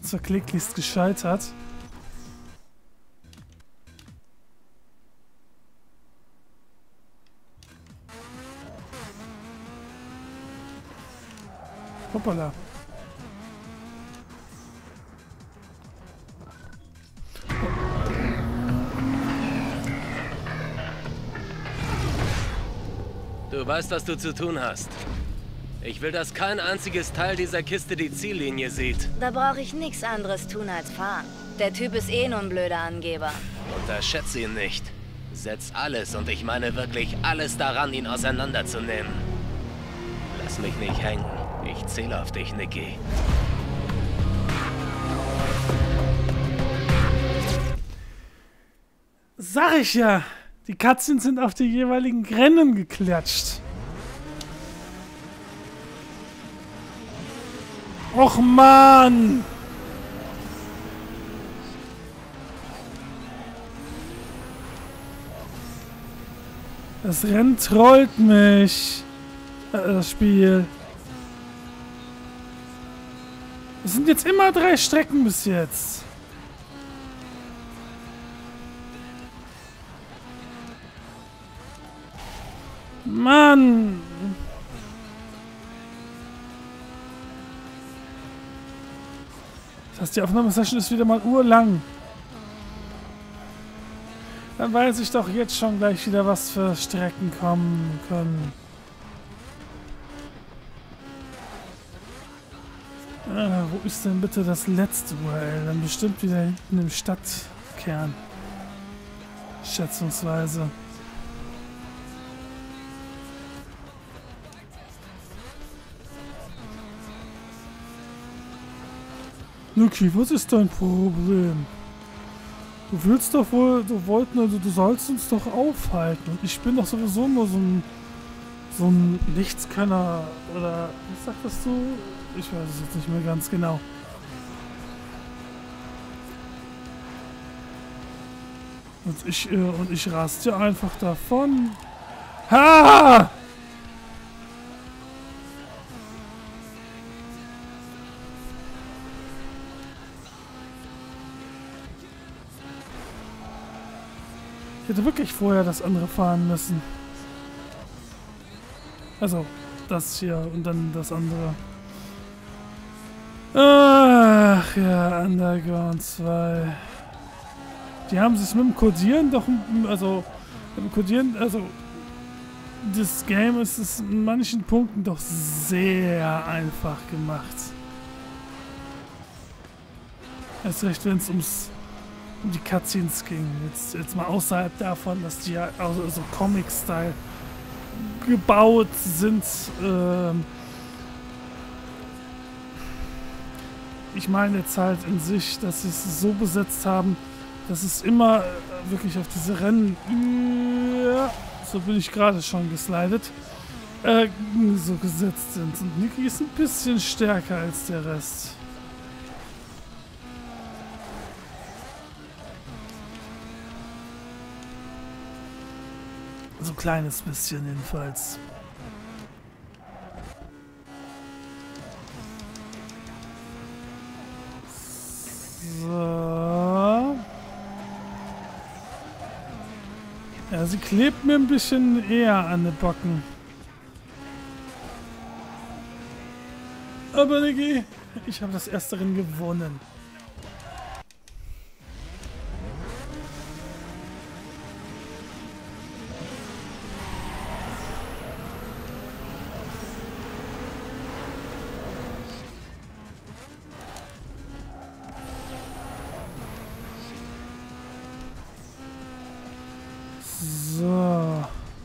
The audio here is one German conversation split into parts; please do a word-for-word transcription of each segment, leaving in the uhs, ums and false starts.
Zwar kläglichst gescheitert. Hoppala. Du weißt, was du zu tun hast. Ich will, dass kein einziges Teil dieser Kiste die Ziellinie sieht. Da brauche ich nichts anderes tun als fahren. Der Typ ist eh nur ein blöder Angeber. Unterschätze ihn nicht. Setz alles, und ich meine wirklich alles daran, ihn auseinanderzunehmen. Lass mich nicht hängen. Ich zähle auf dich, Nikki. Sag ich ja. Die Cutscenes sind auf die jeweiligen Rennen geklatscht. Och Mann! Das Rennen trollt mich. Äh, das Spiel. Es sind jetzt immer drei Strecken bis jetzt. Mann! Das heißt, die Aufnahmesession ist wieder mal urlang. Dann weiß ich doch jetzt schon gleich wieder, was für Strecken kommen können. Ah, wo ist denn bitte das letzte U R L? Dann bestimmt wieder hinten im Stadtkern. Schätzungsweise. Nikki, was ist dein Problem? Du willst doch wohl, du wolltest, also du sollst uns doch aufhalten. Und ich bin doch sowieso nur so ein, so ein Nichtskönner. Oder, was sagtest du? Ich weiß es jetzt nicht mehr ganz genau. Und ich, äh, und ich raste einfach davon. Ha! Ich hätte wirklich vorher das andere fahren müssen. Also, das hier und dann das andere. Ach ja, Underground zwei. Die haben sich mit dem Codieren doch, also, mit dem Codieren, also, das Game ist es in manchen Punkten doch sehr einfach gemacht. Erst recht, wenn es ums um die Cutscenes ging. Jetzt, jetzt mal außerhalb davon, dass die ja also so Comic-Style gebaut sind. Ähm ich meine jetzt halt in sich, dass sie es so besetzt haben, dass es immer äh, wirklich auf diese Rennen, ja, so bin ich gerade schon geslidet, äh, so gesetzt sind. Und Nikki ist ein bisschen stärker als der Rest. So ein kleines bisschen jedenfalls. So. Ja, sie klebt mir ein bisschen eher an den Backen. Aber Niki, ich habe das erste Rennen gewonnen. So.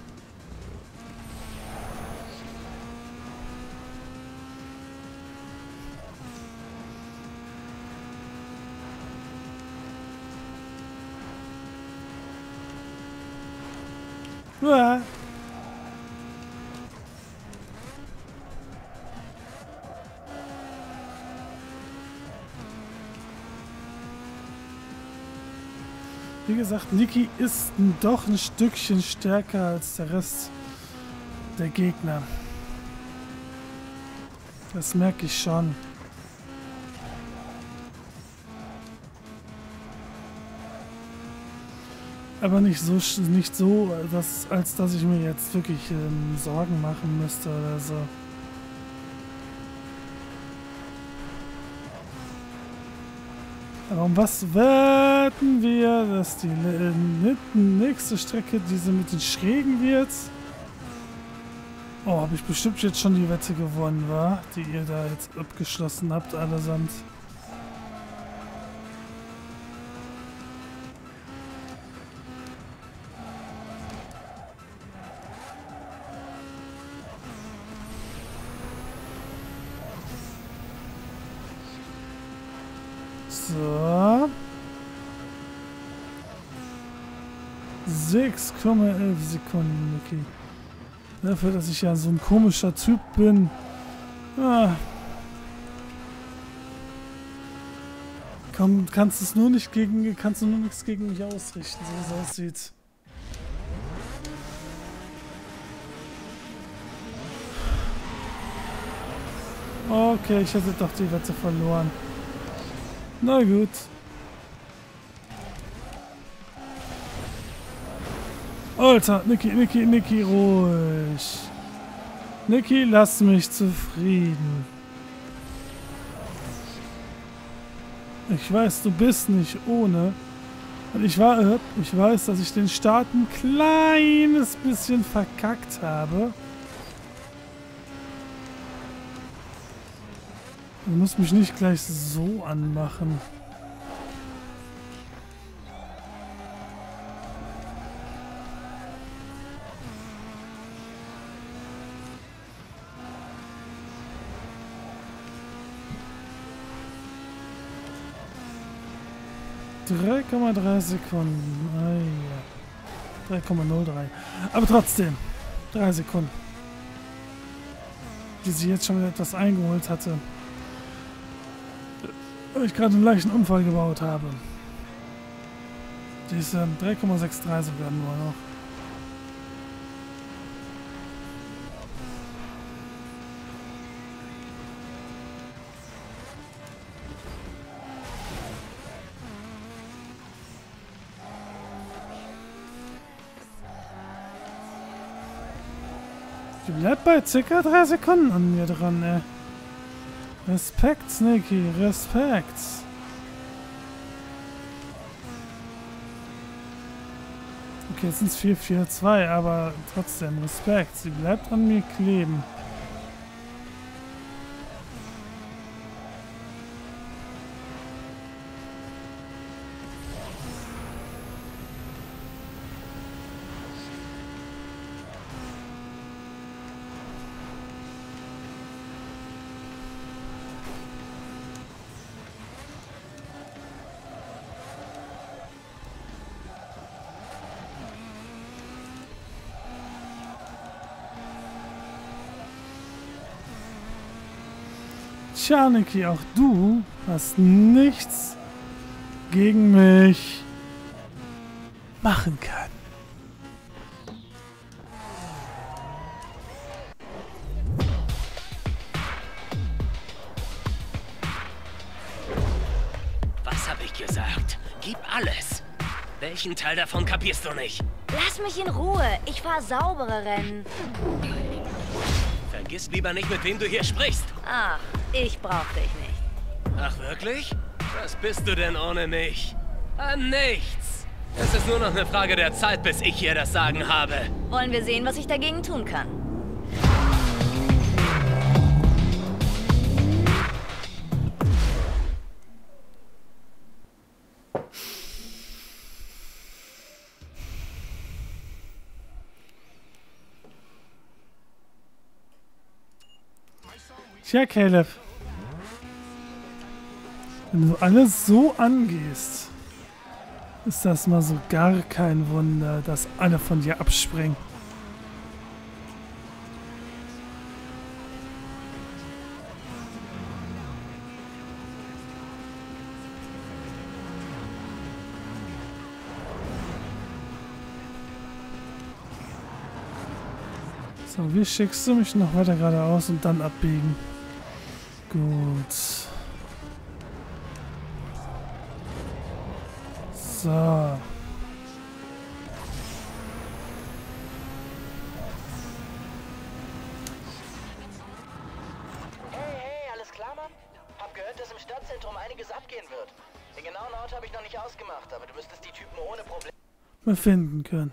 Ja. Wie gesagt, Nikki ist doch ein Stückchen stärker als der Rest der Gegner. Das merke ich schon. Aber nicht so, nicht so dass, als dass ich mir jetzt wirklich ähm, Sorgen machen müsste oder so. Aber um was wetten wir, dass die nächste Strecke diese mit den Schrägen wird? Oh, habe ich bestimmt jetzt schon die Wette gewonnen, wa? Die ihr da jetzt abgeschlossen habt, allesamt. So. sechs Komma elf Sekunden, okay. Dafür, dass ich ja so ein komischer Typ bin. Ah. Komm, kannst es nur nicht gegen, kannst du nur nichts gegen mich ausrichten, so wie es aussieht. Okay, ich hätte doch die Wette verloren. Na gut. Alter, Niki, Niki, Niki, ruhig. Niki, lass mich zufrieden. Ich weiß, du bist nicht ohne. Und ich war, ich weiß, dass ich den Start ein kleines bisschen verkackt habe. Du musst mich nicht gleich so anmachen. drei Komma drei Sekunden. Ah, ja. drei Komma null drei. Aber trotzdem. drei Sekunden. Die sie jetzt schon wieder etwas eingeholt hatte. Weil ich gerade einen leichten Unfall gebaut habe. Die ist ähm, drei Komma sechs drei sogar nur noch. Die bleibt bei circa drei Sekunden an mir dran, ey. Respekt, Snakey, Respekt. Okay, jetzt sind es vier vier zwei, aber trotzdem Respekt. Sie bleibt an mir kleben. Tja, Niki, auch du hast nichts gegen mich machen können. Was habe ich gesagt? Gib alles. Welchen Teil davon kapierst du nicht? Lass mich in Ruhe. Ich fahr saubere Rennen. Vergiss lieber nicht, mit wem du hier sprichst. Ach, ich brauch dich nicht. Ach, wirklich? Was bist du denn ohne mich? An nichts. Es ist nur noch eine Frage der Zeit, bis ich hier das Sagen habe. Wollen wir sehen, was ich dagegen tun kann? Tja, Caleb. Wenn du alles so angehst, ist das mal so gar kein Wunder, dass alle von dir abspringen. So, wie schickst du mich noch weiter geradeaus und dann abbiegen? Gut. So. Stadtzentrum einiges abgehen wird. Den genauen Ort habe ich noch nicht ausgemacht, aber du müsstest die Typen ohne Probleme befinden können.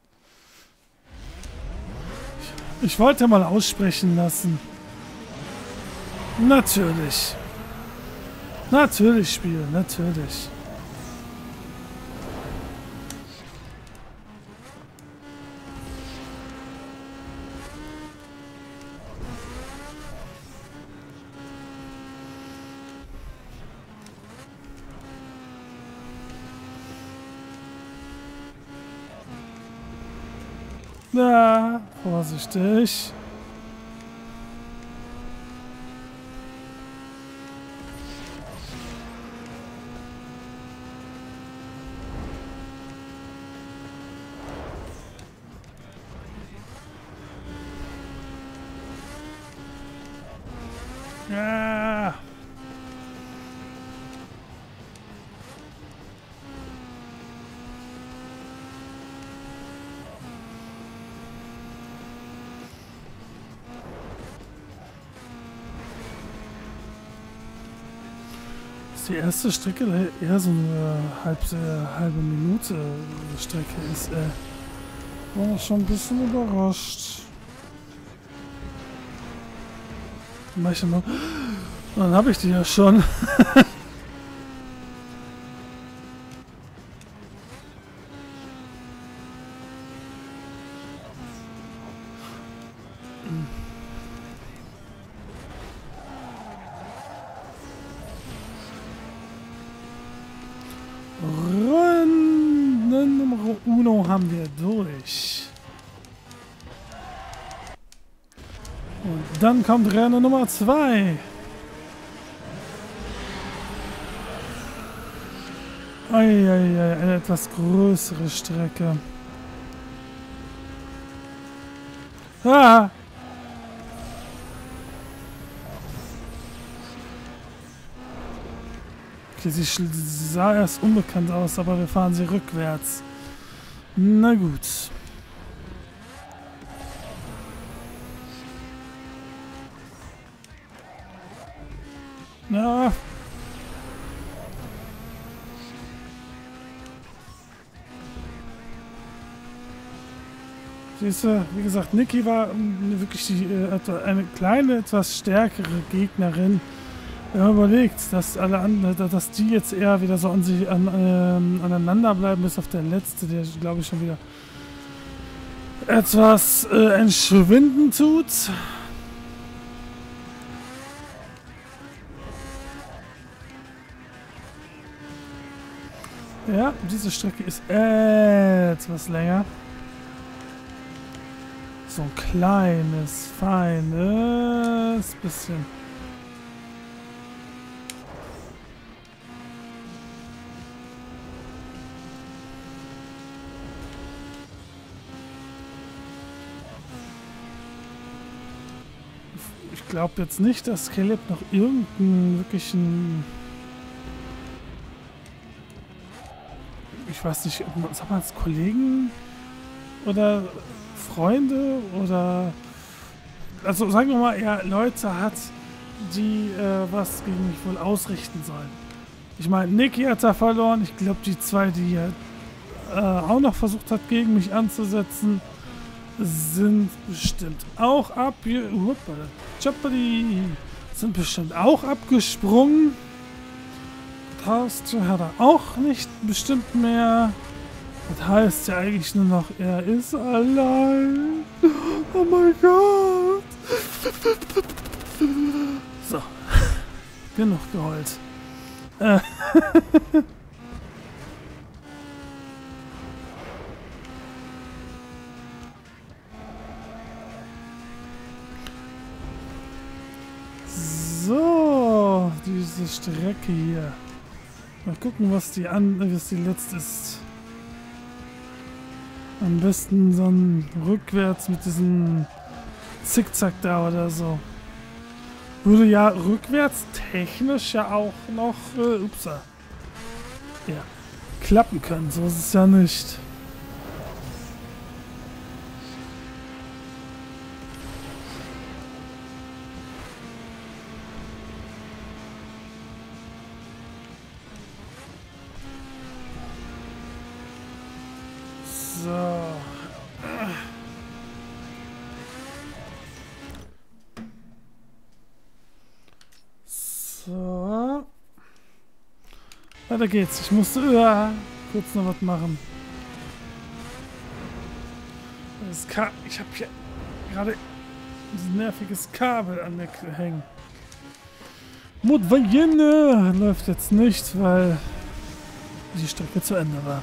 Ich, ich wollte mal aussprechen lassen. Natürlich. Natürlich, Spiel, natürlich. Na, vorsichtig. Ja. Die erste Strecke eher so eine halb, äh, halbe Minute Strecke ist, äh, war schon ein bisschen überrascht. Manchmal, dann habe ich die ja schon. Runde Nummer uno haben wir durch. Und dann kommt Rennen Nummer zwei. Eieiei, eine etwas größere Strecke. Ah! Okay, sie, sie sah erst unbekannt aus, aber wir fahren sie rückwärts. Na gut. Na. Siehst du, wie gesagt, Niki war wirklich die, äh, eine kleine, etwas stärkere Gegnerin. Wenn man überlegt, dass alle anderen, dass die jetzt eher wieder so an sich an, ähm, aneinander bleiben, bis auf der letzte, der glaube ich schon wieder etwas äh, entschwinden tut. Ja, diese Strecke ist etwas länger. So ein kleines, feines bisschen. Ich glaube jetzt nicht, dass Caleb noch irgendeinen wirklichen... Ich weiß nicht, sagt man es Kollegen oder Freunde oder... Also sagen wir mal, er Leute hat, die äh, was gegen mich wohl ausrichten sollen. Ich meine, Niki hat da verloren. Ich glaube, die zwei, die er äh, auch noch versucht hat, gegen mich anzusetzen, sind bestimmt auch ab... Sind bestimmt auch abgesprungen. Taste hat er auch nicht bestimmt mehr. Das heißt ja eigentlich nur noch, er ist allein. Oh mein Gott. So. Genug geheult. Äh. So, diese Strecke hier. Mal gucken, was die an, was die letzte ist. Am besten so ein rückwärts mit diesem Zickzack da oder so. Würde ja rückwärts technisch ja auch noch, äh, upsa, ja, klappen können. So ist es ja nicht. So. Weiter geht's. Ich musste ja, kurz noch was machen. Das Ka ich habe hier gerade ein nerviges Kabel an mir hängen. Mutwayene läuft jetzt nicht, weil die Strecke zu Ende war.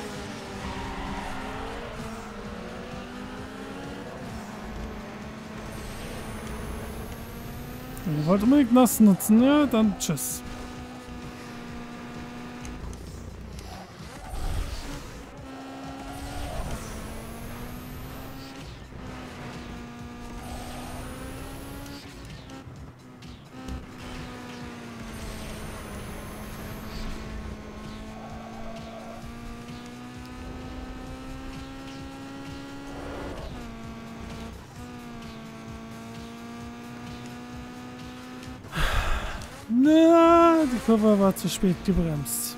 Ihr wollt unbedingt nass nutzen, ja? Dann tschüss. Na, die Kurve war zu spät gebremst.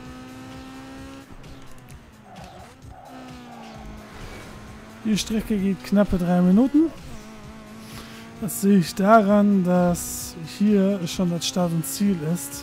Die Strecke geht knappe drei Minuten. Das sehe ich daran, dass hier schon das Start und Ziel ist.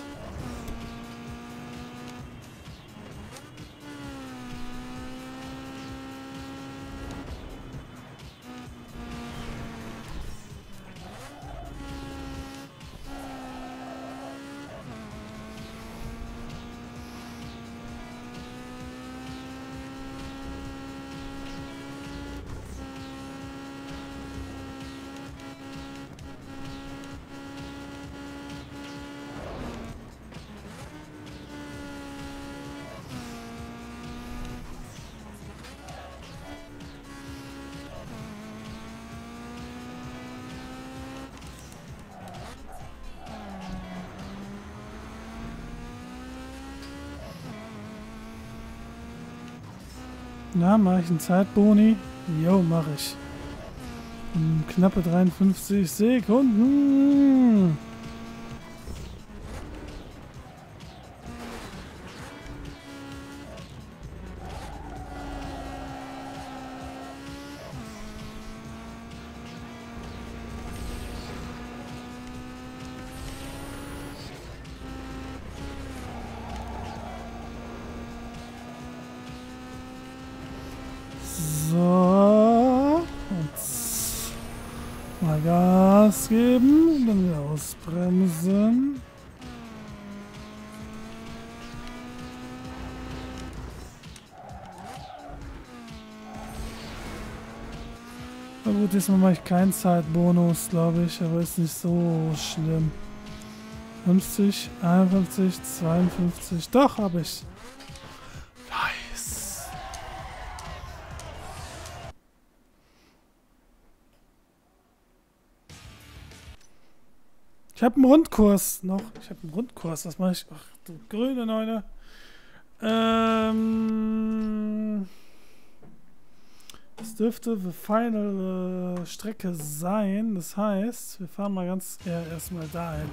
Na, mache ich einen Zeitboni? Jo, mache ich. Um knappe dreiundfünfzig Sekunden. So. Jetzt mal Gas geben, dann wieder ausbremsen. Na gut, diesmal mache ich keinen Zeitbonus, glaube ich, aber ist nicht so schlimm. fünfzig, einundfünfzig, zweiundfünfzig, doch, habe ich. Nice. Ich habe einen Rundkurs noch. Ich habe einen Rundkurs. Was mache ich? Ach, du grüne Neune. Ähm. Das dürfte die final äh, Strecke sein. Das heißt, wir fahren mal ganz eher erstmal dahin.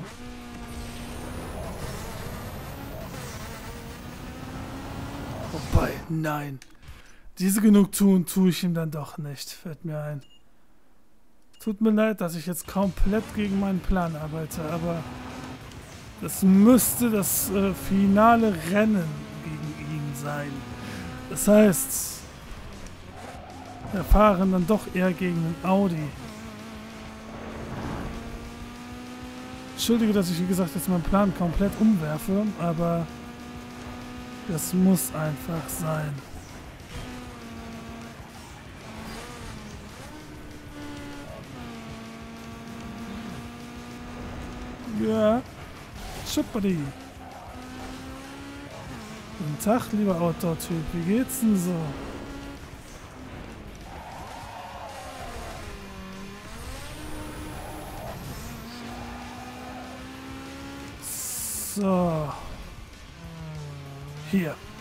Wobei, nein. Diese Genugtuung tue ich ihm dann doch nicht. Fällt mir ein. Tut mir leid, dass ich jetzt komplett gegen meinen Plan arbeite, aber das müsste das äh, finale Rennen gegen ihn sein. Das heißt, wir fahren dann doch eher gegen den Audi. Entschuldige, dass ich, wie gesagt, jetzt meinen Plan komplett umwerfe, aber das muss einfach sein. Ja, Schupperi. Guten Tag, lieber Outdoor-Typ. Wie geht's denn so? So. Hier.